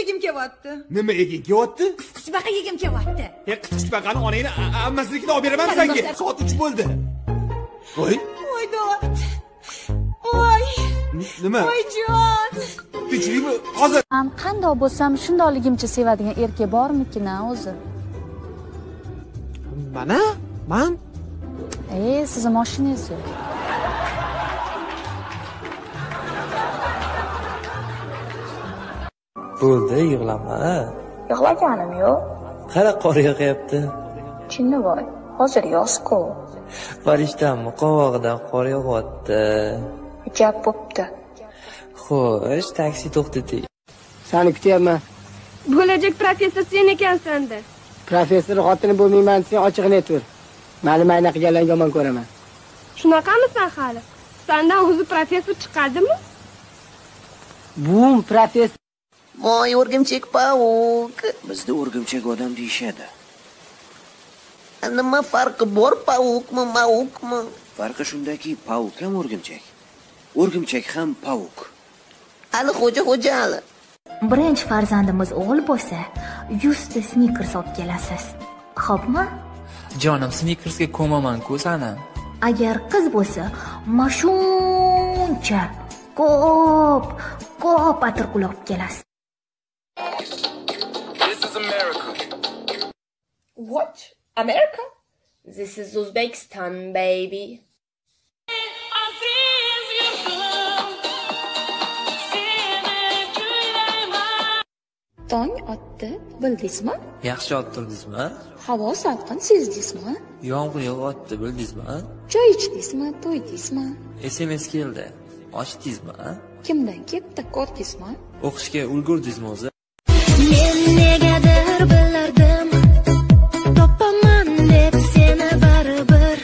yegim kelyapti. Nima yeging kelyapti? Qisqichbaqa yegim kelyapti. Qisqichbaqani onangni ammasinikini olib beraman senga. Soat 3 bo'ldi. Voy. Voy dod. Voy. Nima? Voyjon. Tinchlikmi? Hozir. Men qanday bo'lsam shundoqligimcha sevadigan erkak bormikin o'zi? Mana, men sizni mashinangiz yo'q. Bo'ldi, yig'lama. Yig'laganim yo'q. Qara qor yog'yapti. Chinni voy, hozir yoz-ku. Farishtamni qovog'idan qor yog'yapti. Ajab bo'pti. Xo'sh, taksi to'xtating. Seni kutyapman. Bo'lajak professor sen ekansan-da. Professor xotini bo'lmayman desang ochig'ini aytaver. Meni mayna qilganlarni yomon ko'raman. Shunaqamisan hali? Sendan o'zi professor chiqadimi? Bum professor. Voy o'rgimchak pavuk. Bizda o'rgimchak odam deyishadi. Nima farqi bor pavukmi, mavukmi? Farqi shundaki, pavuk ham o'rgimchak. O'rgimchak ham pavuk. Ali xo'ja Ali. Birinchi farzandimiz o'g'il bo'lsa, 100 ta snikers olib kelasiz. Xo'pmi? Jonim, sneakersga ko'maman-ku sana. Agar qiz bo'lsa, mashuncha ko'p atirgul olib kelasiz. This is America. What? America? This is Uzbekistan, baby. Tong otdi, bildingizmi? Yaxshi ottirdingizmi? Havo salqin, sezdingizmi? Yomg'ir yog'yapti, bildingizmi? Choy ichdingizmi, to'ydingizmi? SMS keldi. Ochdingizmi? Kimdan kelibdi, ko'rdingizmi? O'qishga ulgurdingizmi o'zi? Men negadir bilardim, topaman deb seni baribir.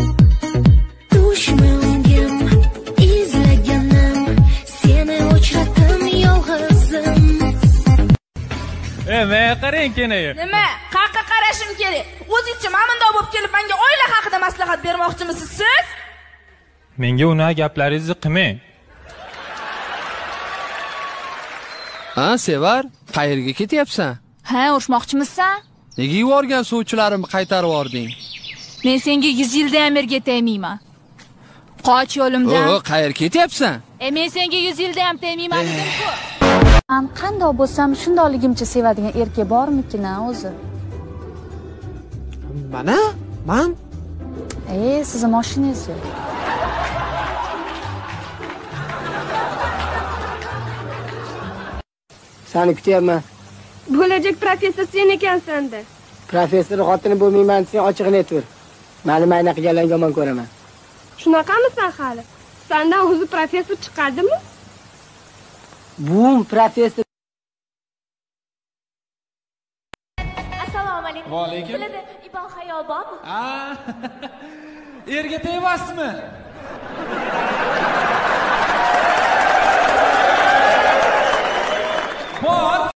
Dushmanim, izlaganim, seni o'chratim yolg'izim. Men qarang kenayi. Nima? Qayerga qarashim kerak? O'zingizcha mamundor bo'lib kelib menga oila haqida maslahat bermoqchimisiz siz? Menga uni gaplaringizni qilmang. Ha, Sevar, qayerga ketyapsan? Ha, urushmoqchimisan? Nega yuborgan suvchilarimni qaytarib yording? Men senga 100 yilda ham erga tegmayman. Qoch yo'limdan. Qayerga ketyapsan? Men senga 100 yilda ham tegmayman dedim-ku. Men qanday bo'lsam shundoqligimcha sevadigan erkak bormikin o'zi? Mana, men sizni mashinangiz yo'q. Seni kutyapman. Bo'lajak professor sen ekansan-da. Professor xotini bo'lmayman desang ochig'ini aytaver. Meni mayna qilganlarni yomon ko'raman. Shunaqamisan hali? Sendan o'zi professor chiqadimi? Bum professor. Assalomu alaykum. Va alaykum. Sizlarda ibon hayol bormi? Erga tegmasmi?